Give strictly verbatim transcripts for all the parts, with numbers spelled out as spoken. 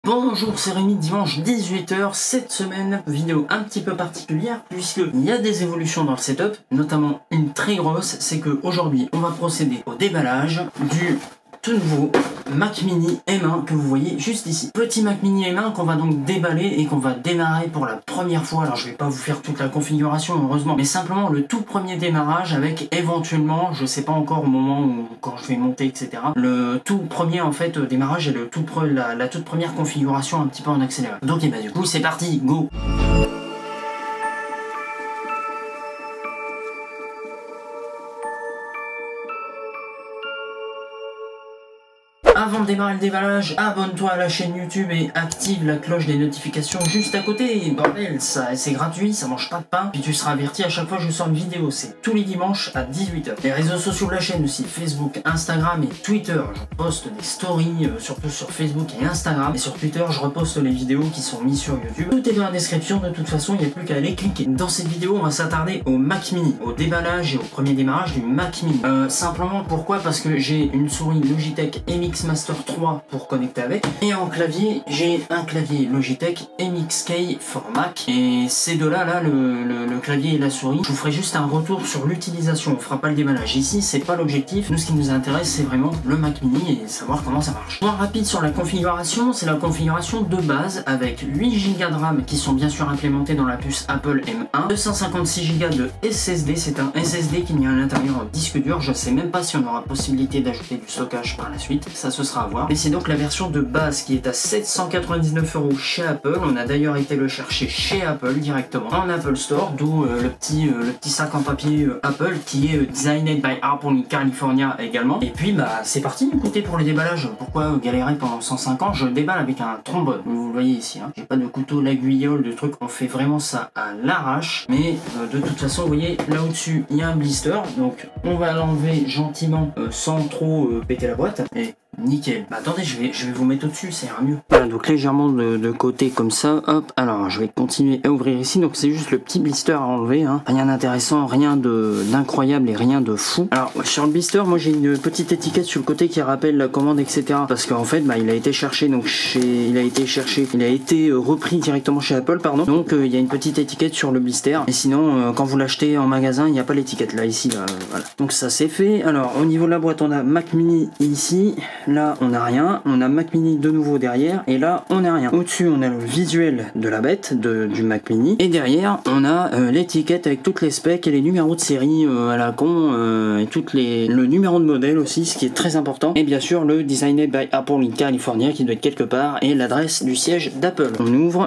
Bonjour, c'est Rémi, dimanche dix-huit heures, cette semaine, vidéo un petit peu particulière puisqu'il y a des évolutions dans le setup, notamment une très grosse, c'est que aujourd'hui on va procéder au déballage du tout nouveau Mac Mini M un que vous voyez juste ici. Petit Mac Mini M un qu'on va donc déballer et qu'on va démarrer pour la première fois. Alors je vais pas vous faire toute la configuration heureusement, mais simplement le tout premier démarrage avec éventuellement, je sais pas encore au moment où quand je vais monter et cetera. Le tout premier en fait démarrage et le tout pre la, la toute première configuration un petit peu en accéléré. Donc et bah du coup c'est parti, go. Avant de démarrer le déballage, abonne-toi à la chaîne YouTube et active la cloche des notifications juste à côté. Bordel, ça c'est gratuit, ça mange pas de pain. Puis tu seras averti à chaque fois que je sors une vidéo. C'est tous les dimanches à dix-huit heures. Les réseaux sociaux de la chaîne aussi, Facebook, Instagram et Twitter. Je poste des stories, euh, surtout sur Facebook et Instagram. Et sur Twitter, je reposte les vidéos qui sont mises sur YouTube. Tout est dans la description, de toute façon, il n'y a plus qu'à aller cliquer. Dans cette vidéo, on va s'attarder au Mac Mini, au déballage et au premier démarrage du Mac Mini. Euh, simplement, pourquoi? Parce que j'ai une souris Logitech M X Master trois pour connecter avec, et en clavier j'ai un clavier Logitech M X K for Mac, et ces deux là là le, le, le clavier et la souris. Je vous ferai juste un retour sur l'utilisation, on fera pas le déballage ici, c'est pas l'objectif. Nous ce qui nous intéresse c'est vraiment le Mac Mini et savoir comment ça marche. Point rapide sur la configuration, c'est la configuration de base avec huit giga de RAM qui sont bien sûr implémentés dans la puce Apple M un, deux cent cinquante-six giga de S S D, c'est un S S D qui met à l'intérieur en disque dur. Je sais même pas si on aura possibilité d'ajouter du stockage par la suite, ça ce sera à voir. Mais c'est donc la version de base qui est à sept cent quatre-vingt-dix-neuf euros chez Apple. On a d'ailleurs été le chercher chez Apple directement en Apple Store, d'où euh, le petit euh, le petit sac en papier euh, Apple qui est euh, designed by Apple in California également. Et puis bah c'est parti. Écoutez, pour les déballages, pourquoi euh, galérer pendant cent cinq ans? Je déballe avec un trombone. Vous le voyez ici. Hein. J'ai pas de couteau, l'aiguillole, de trucs. On fait vraiment ça à l'arrache. Mais euh, de toute façon, vous voyez là au-dessus, il y a un blister. Donc on va l'enlever gentiment euh, sans trop euh, péter la boîte. Et nickel. Bah attendez, je vais, je vais vous mettre au-dessus, ça ira mieux. Voilà, donc légèrement de, de côté comme ça, hop. Alors, je vais continuer à ouvrir ici. Donc c'est juste le petit blister à enlever. Hein. Rien d'intéressant, rien d'incroyable et rien de fou. Alors, sur le blister, moi j'ai une petite étiquette sur le côté qui rappelle la commande, et cetera. Parce qu'en fait, bah, il a été cherché, donc chez, il a été cherché, il a été euh, repris directement chez Apple, pardon. Donc euh, il y a une petite étiquette sur le blister. Et sinon, euh, quand vous l'achetez en magasin, il n'y a pas l'étiquette là, ici, là, euh, voilà. Donc ça c'est fait. Alors, au niveau de la boîte, on a Mac Mini ici. Là, on n'a rien. On a Mac Mini de nouveau derrière. Et là, on n'a rien. Au-dessus, on a le visuel de la bête, de, du Mac Mini. Et derrière, on a euh, l'étiquette avec toutes les specs et les numéros de série euh, à la con. Euh, et toutes les le numéro de modèle aussi, ce qui est très important. Et bien sûr, le Designed by Apple in California qui doit être quelque part. Et l'adresse du siège d'Apple. On ouvre.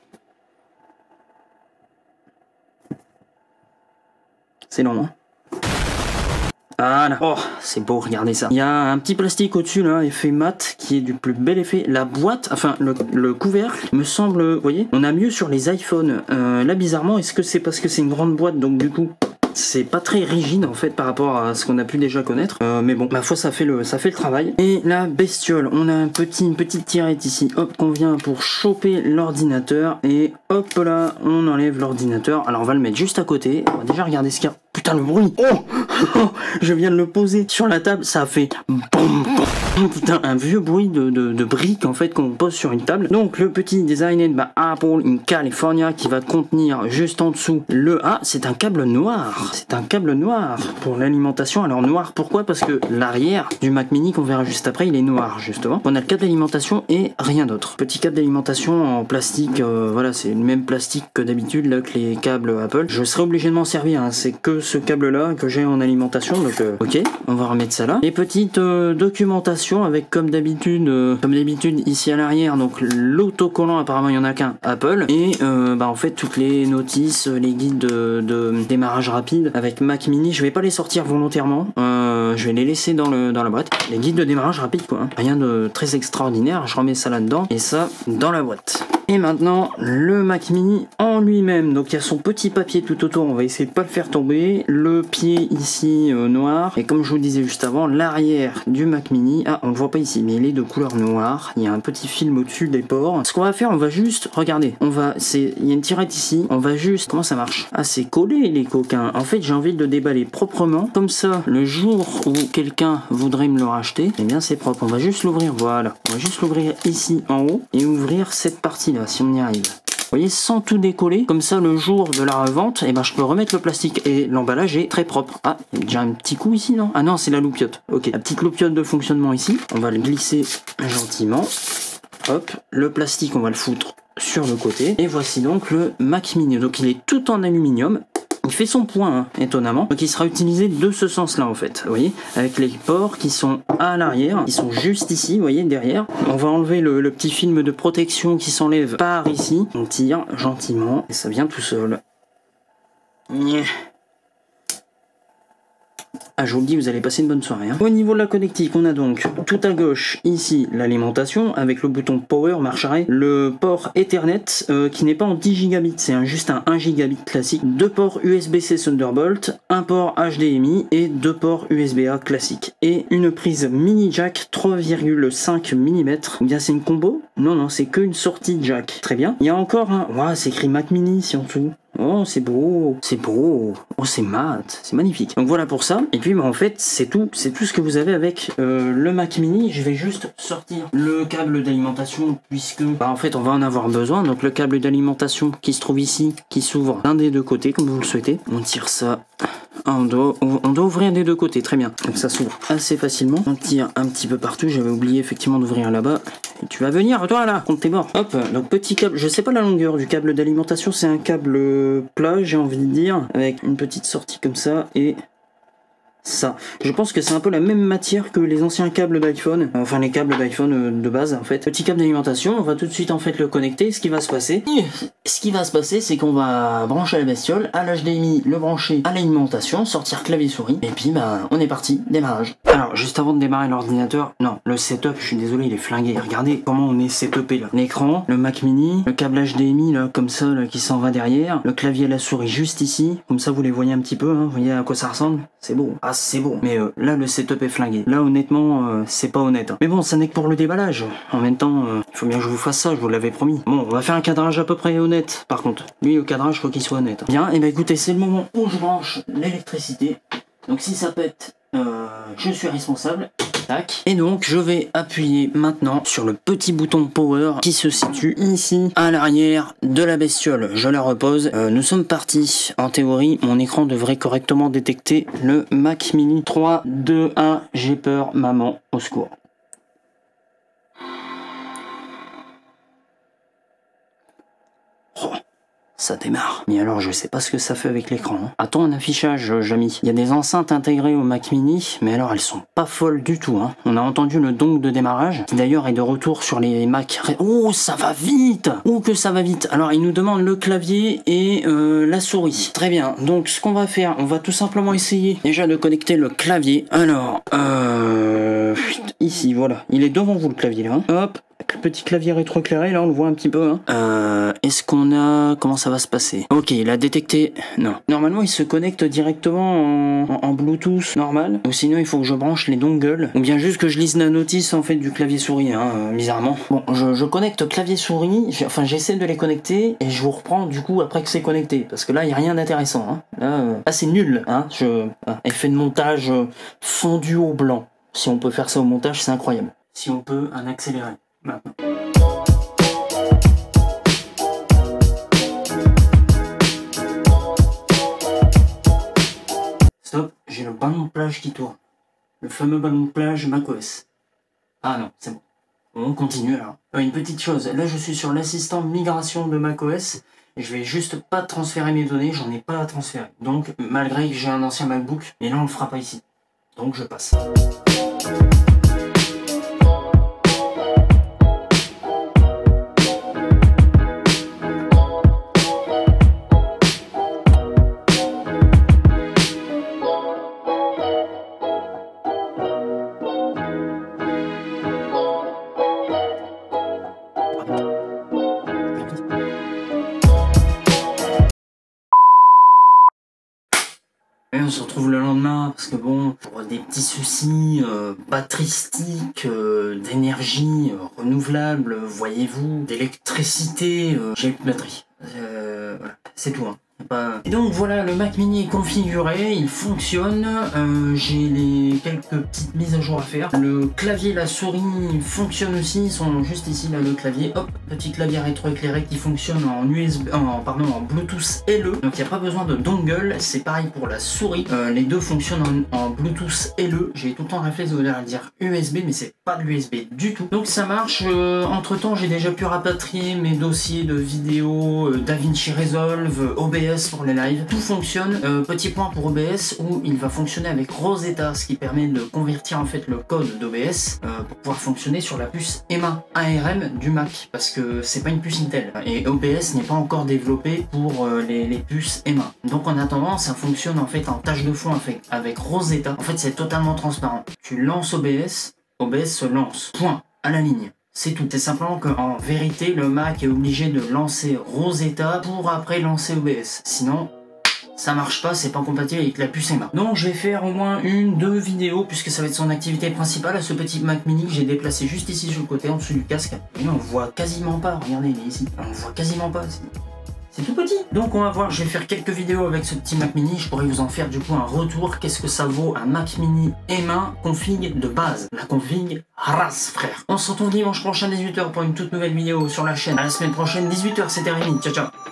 C'est long, hein? Voilà. Oh, c'est beau, regardez ça. Il y a un petit plastique au-dessus, là, effet mat, qui est du plus bel effet. La boîte, enfin, le, le couvercle, me semble, vous voyez, on a mieux sur les iPhones. Euh, là, bizarrement, est-ce que c'est parce que c'est une grande boîte, donc du coup... c'est pas très rigide en fait par rapport à ce qu'on a pu déjà connaître, euh, mais bon, ma foi ça fait le ça fait le travail. Et la bestiole, on a un petit une petite tirette ici, hop, qu'on vient pour choper l'ordinateur et hop là, on enlève l'ordinateur. Alors on va le mettre juste à côté. On va déjà regarder ce qu'il y a. Putain, le bruit. Oh, je viens de le poser sur la table, ça a fait boum, boum. Putain, un vieux bruit de, de, de briques en fait qu'on pose sur une table. Donc le petit Designed by Apple in California qui va contenir juste en dessous le ah, c'est un câble noir. C'est un câble noir pour l'alimentation. Alors noir, pourquoi? Parce que l'arrière du Mac Mini qu'on verra juste après, il est noir justement. On a le câble d'alimentation et rien d'autre. Petit câble d'alimentation en plastique, euh, voilà, c'est le même plastique que d'habitude là que les câbles Apple. Je serai obligé de m'en servir, hein. C'est que ce câble là que j'ai en alimentation, donc euh, ok, on va remettre ça là. Et petite euh, documentation avec comme d'habitude, euh, comme d'habitude ici à l'arrière, donc l'autocollant, apparemment il y en a qu'un Apple, et euh, bah en fait toutes les notices, les guides de, de démarrage rapide avec Mac Mini. Je vais pas les sortir volontairement, euh, je vais les laisser dans, le, dans la boîte. Les guides de démarrage rapide quoi, hein. Rien de très extraordinaire. Je remets ça là-dedans et ça dans la boîte. Et maintenant, le Mac Mini en lui-même. Donc il y a son petit papier tout autour, on va essayer de pas le faire tomber. Le pied ici euh, noir. Et comme je vous disais juste avant, l'arrière du Mac Mini, ah on le voit pas ici, mais il est de couleur noire. Il y a un petit film au-dessus des ports. Ce qu'on va faire, on va juste, regardez, on va, c'est, il y a une tirette ici, on va juste, comment ça marche? Ah c'est collé les coquins. En fait j'ai envie de le déballer proprement. Comme ça, le jour où quelqu'un voudrait me le racheter, eh bien c'est propre. On va juste l'ouvrir, voilà. On va juste l'ouvrir ici en haut et ouvrir cette partie-là, si on y arrive. Vous voyez, sans tout décoller, comme ça le jour de la revente, eh ben, je peux remettre le plastique et l'emballage est très propre. Ah, il y a déjà un petit coup ici, non? Ah non, c'est la loupiote. Ok, la petite loupiote de fonctionnement ici. On va le glisser gentiment. Hop, le plastique, on va le foutre sur le côté. Et voici donc le Mac Mini. Donc il est tout en aluminium. Il fait son point, hein, étonnamment. Donc il sera utilisé de ce sens-là en fait, vous voyez, avec les ports qui sont à l'arrière, qui sont juste ici, vous voyez, derrière. On va enlever le, le petit film de protection qui s'enlève par ici. On tire gentiment et ça vient tout seul. Ah, je vous le dis, vous allez passer une bonne soirée. Hein. Au niveau de la connectique, on a donc tout à gauche, ici, l'alimentation, avec le bouton Power, marche arrêt, le port Ethernet, euh, qui n'est pas en dix gigabits, c'est un, juste un un gigabit classique, deux ports U S B C Thunderbolt, un port H D M I et deux ports U S B A classique. Et une prise mini jack trois virgule cinq millimètres. Bien, c'est une combo? Non, non, c'est qu'une sortie jack. Très bien. Il y a encore un... Waouh, c'est écrit Mac Mini, si en dessous. Oh, c'est beau, c'est beau, oh, c'est mat, c'est magnifique. Donc voilà pour ça. Et puis, bah, en fait, c'est tout, c'est tout ce que vous avez avec euh, le Mac Mini. Je vais juste sortir le câble d'alimentation puisque, bah, en fait, on va en avoir besoin. Donc le câble d'alimentation qui se trouve ici, qui s'ouvre d'un des deux côtés, comme vous le souhaitez. On tire ça. Ah, on, doit, on doit ouvrir des deux côtés, très bien. Donc ça s'ouvre assez facilement. On tire un petit peu partout. J'avais oublié effectivement d'ouvrir là-bas. Et tu vas venir, toi là, compte tes morts. Hop, donc petit câble. Je sais pas la longueur du câble d'alimentation. C'est un câble plat, j'ai envie de dire, avec une petite sortie comme ça et ça. Je pense que c'est un peu la même matière que les anciens câbles d'iPhone, enfin les câbles d'iPhone de base en fait. Petit câble d'alimentation, on va tout de suite en fait le connecter. Ce qui va se passer, ce qui va se passer, c'est qu'on va brancher la bestiole à l'H D M I, le brancher à l'alimentation, sortir clavier souris, et puis bah on est parti, démarrage. Alors juste avant de démarrer l'ordinateur, non, le setup, je suis désolé, il est flingué. Regardez comment on est setupé là. L'écran, le Mac Mini, le câble H D M I là, comme ça, là, qui s'en va derrière, le clavier et la souris juste ici, comme ça vous les voyez un petit peu, hein, vous voyez à quoi ça ressemble, c'est beau. Ah, c'est bon, mais euh, là le setup est flingué. Là honnêtement euh, c'est pas honnête, hein. Mais bon, ça n'est que pour le déballage. En même temps euh, il faut bien que je vous fasse ça, je vous l'avais promis. Bon, on va faire un cadrage à peu près honnête. Par contre lui, le cadrage, faut qu'il soit honnête. Bien, et bah écoutez, c'est le moment où je branche l'électricité. Donc si ça pète, euh, je suis responsable. Tac. Et donc je vais appuyer maintenant sur le petit bouton power qui se situe ici à l'arrière de la bestiole. Je la repose. Euh, nous sommes partis. En théorie, mon écran devrait correctement détecter le Mac Mini. Trois, deux, un, j'ai peur, maman, au secours. Oh. Ça démarre. Mais alors je sais pas ce que ça fait avec l'écran. Hein. Attends un affichage, Jamy. Il y a des enceintes intégrées au Mac Mini, mais alors elles sont pas folles du tout. Hein. On a entendu le dongle de démarrage, qui d'ailleurs est de retour sur les Mac. Oh, ça va vite. Oh, que ça va vite. Alors il nous demande le clavier et euh, la souris. Très bien. Donc ce qu'on va faire, on va tout simplement essayer déjà de connecter le clavier. Alors, euh... ici, voilà. Il est devant vous le clavier là. Hein. Hop. Le petit clavier rétroéclairé, là on le voit un petit peu. Hein. Euh, Est-ce qu'on a... Comment ça va se passer? Ok, il a détecté... Non. Normalement il se connecte directement en, en, en Bluetooth normal. Ou sinon il faut que je branche les dongles. Ou bien juste que je lise la notice en fait du clavier souris, hein, euh, bizarrement. Bon, je, je connecte clavier souris. Enfin j'essaie de les connecter et je vous reprends du coup après que c'est connecté. Parce que là il n'y a rien d'intéressant. Hein. Là, euh, là c'est nul. Hein. Je... Ah, effet de montage euh, fondu au blanc. Si on peut faire ça au montage, c'est incroyable. Si on peut, un accéléré. Maintenant. Stop, j'ai le ballon de plage qui tourne. Le fameux ballon de plage macOS. Ah non, c'est bon. On continue alors. Euh, une petite chose, là je suis sur l'assistant migration de macOS et je vais juste pas transférer mes données, j'en ai pas à transférer. Donc malgré que j'ai un ancien MacBook, et là on le fera pas ici. Donc je passe. des petits soucis euh, batteristiques, euh, d'énergie euh, renouvelable, voyez-vous, d'électricité, euh, j'ai plus de batterie. Euh, voilà, c'est tout. Hein. Pas... Et donc voilà, le Mac Mini est configuré, il fonctionne, euh, j'ai les quelques petites mises à jour à faire. Le clavier et la souris fonctionnent aussi, ils sont juste ici là, le clavier, hop, petit clavier rétroéclairé qui fonctionne en U S B, en, pardon, en Bluetooth L E, donc il n'y a pas besoin de dongle, c'est pareil pour la souris, euh, les deux fonctionnent en, en Bluetooth L E, j'ai tout le temps le réflexe de dire U S B, mais c'est pas de l'U S B du tout. Donc ça marche, euh, entre temps j'ai déjà pu rapatrier mes dossiers de vidéo, euh, DaVinci Resolve, O B S pour les lives, tout fonctionne. Euh, petit point pour O B S où il va fonctionner avec Rosetta, ce qui permet de convertir en fait le code d'O B S euh, pour pouvoir fonctionner sur la puce E M A A R M du Mac, parce que c'est pas une puce Intel et O B S n'est pas encore développé pour euh, les, les puces E M A. Donc en attendant, ça fonctionne en fait en tâche de fond avec, avec Rosetta. En fait, c'est totalement transparent. Tu lances O B S, O B S se lance. Point à la ligne. C'est tout. C'est simplement qu'en vérité, le Mac est obligé de lancer Rosetta pour après lancer O B S. Sinon, ça marche pas, c'est pas compatible avec la puce E M A. Donc je vais faire au moins une, deux vidéos, puisque ça va être son activité principale à ce petit Mac Mini que j'ai déplacé juste ici sur le côté, en dessous du casque. Et on voit quasiment pas, regardez, il est ici. On voit quasiment pas. C'est tout petit. Donc on va voir, je vais faire quelques vidéos avec ce petit Mac Mini, je pourrais vous en faire du coup un retour. Qu'est-ce que ça vaut un Mac Mini E M A config de base? La config race, frère. On se retrouve dimanche prochain dix-huit heures pour une toute nouvelle vidéo sur la chaîne. À la semaine prochaine dix-huit heures, c'était Rémi. Ciao ciao.